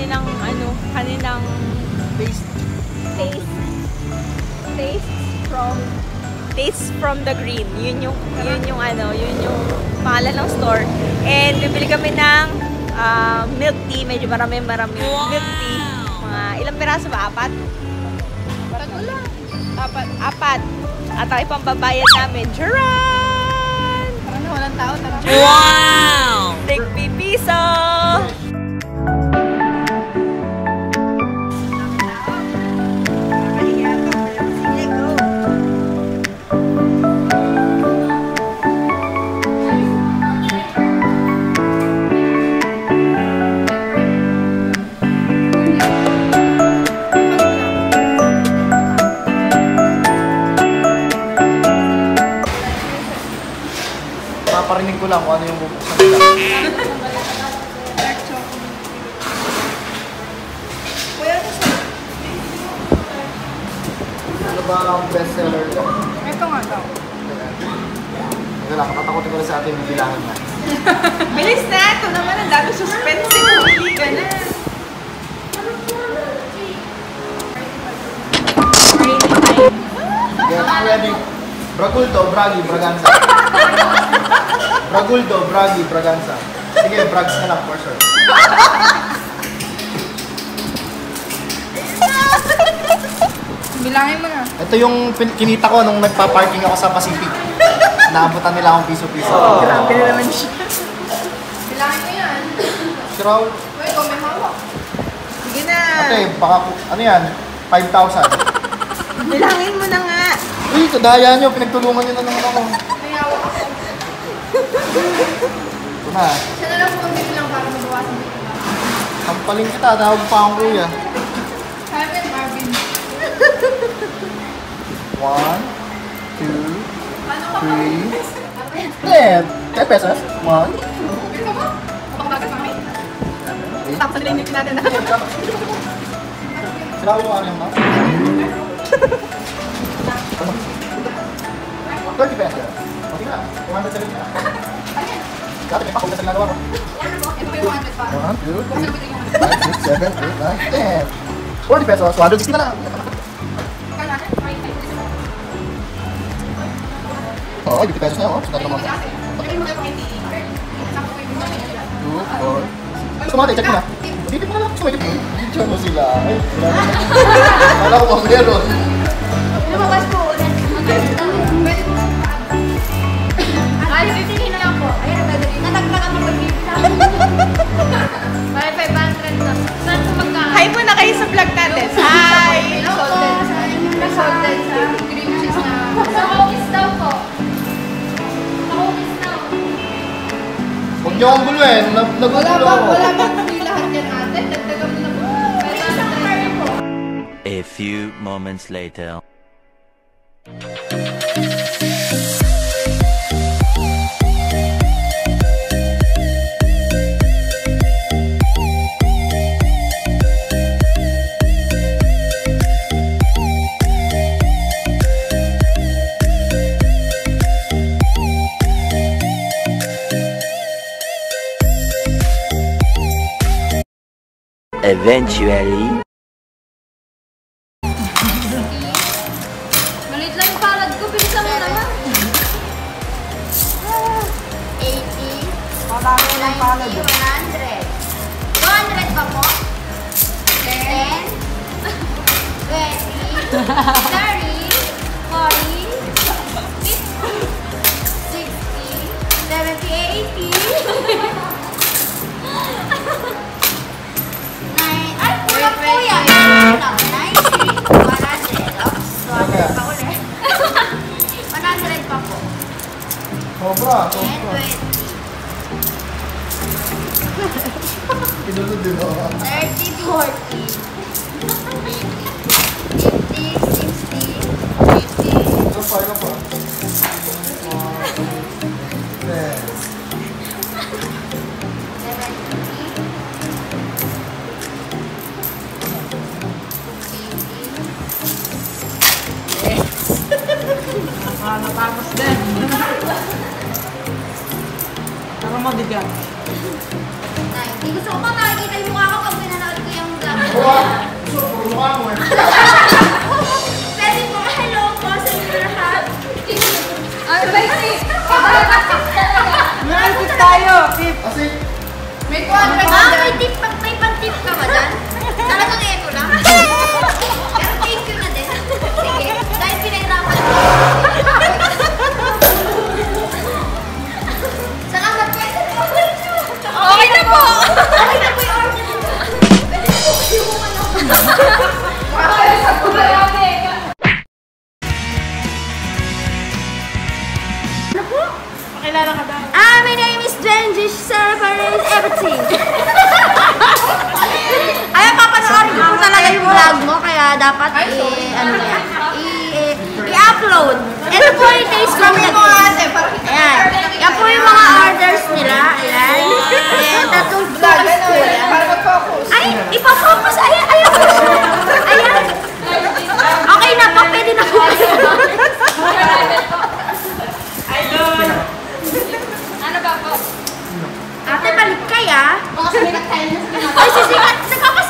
kanilang kanilang Taste from the Green. Yun yung pangalan ng store. And bibili kami ng milk tea. Medyo marami milk tea. Mga ilang piraso ba? 4? Apat. At ang ipambabayad namin. Charan! Parang walang tao. Wow! Tig-pi piso! Paparinig ko lang kung ano yung bubuksan nila. Ano ba ang bestseller ko? Ito nga daw. Ito lang, katatakotin ko na sa atin yung bilangan na. Bilis na! Ito naman ang dami suspensive. Hindi ka na. Get ready. Bragulto, Bragi, Braganza. Bragulto, Bragi, Braganza. Sige, Brags na lang for sure. Bilangin mo na. Ito yung kinita ko nung nagpa-parking ako sa Pacific. Naabutan nila akong piso-piso. Grabe na naman siya. Bilangin mo yan. Sure. Uy, ikaw may hawak. Sige na. Ate, baka, ano yan? 5,000. Bilangin mo na nga. Uy, kadaya nyo. Pinagtulungan nyo na naman ako. May hawak ako. Ito na. Siya na lang po ang lang para mabawasan dito. Sampaling kita. Tawag pa akong kuya. Kevin, Marvin. 1, 2, 3, 10 pesos. 1, 2, Ito mo? Kapag kami. Tapos nilinig natin na. Sila ko yung ano yung ma? 30 pesos. Okay na. 270 na. Dati may pakulat na nagawa ko. Ito pa yung 100 pa. 1, 2, 3, 4, 5, 6, 7, 8, 9, 10. 40 pesos. 160 na lang. Oo, 50 pesos na yun. Sunod naman. 2, 4. Sumati, check mo na. Dito mo na lang. Sumati. Check mo sila. Ay, wala naman. Kala ko bang meron. Lumabas po ulit. Ay, 15 na lang po. Ayun, nagdadali. Nataglagan mo pag-ibig. May 500 na. Saan po magkaan? Hi muna kayo sa vlog natin. Hi! Salted sa cream cheese na. Sa office daw po. Sa office daw. Huwag niyo akong guluhin. Nagugulo ako. Wala bang free lahat yan ate? Dagdagan mo na po. A few moments later. Eventually. Malit lang yung palad ko. Bilisan mo naman. 80. Marami ng palad. 100. 200 pa po. 10. 20. 30. 40. 50. 60. 70. 80. Ay, kulang po yan. 90. 100. Oops, 200 pa ulit. 100 pa po. Sobra. 10, 20. Pinulod din ako. 30, 40. 50, 60, 80. Ito pa, ito pa. 10. 70. Natapos din. Para mabigat. Hindi gusto ko pa makikita yung mukha ko pag pinanood ko mukha mo eh. Pwede po, hello po sa inyo lahat. Ay, may tip. May tip tayo. Tip. Kasi, May tip. May pang-tip ka ba dyan? Talagang eto lang. Pero thank you na din. Sige, dahil pinahirapan ko. Salamat po. Okay na po. Okay na po yung order. Pwede po yung ano. Ano po? Pakilala ka daw. My name is Drengish Cerberus Everything. Ay, papanoorin ko po talaga yung vlog mo, kaya dapat i-upload. Ito po yung taste from the cake. Ayan. Yan po yung mga orders nila. Ayan. Ayan, tatlong vlogs po yan. Ay, ipafocus. Ayan, ayan. Ayan. Okay na po, pwede na po. Ano ba po? Ate, balik kaya? Ay, sisikat.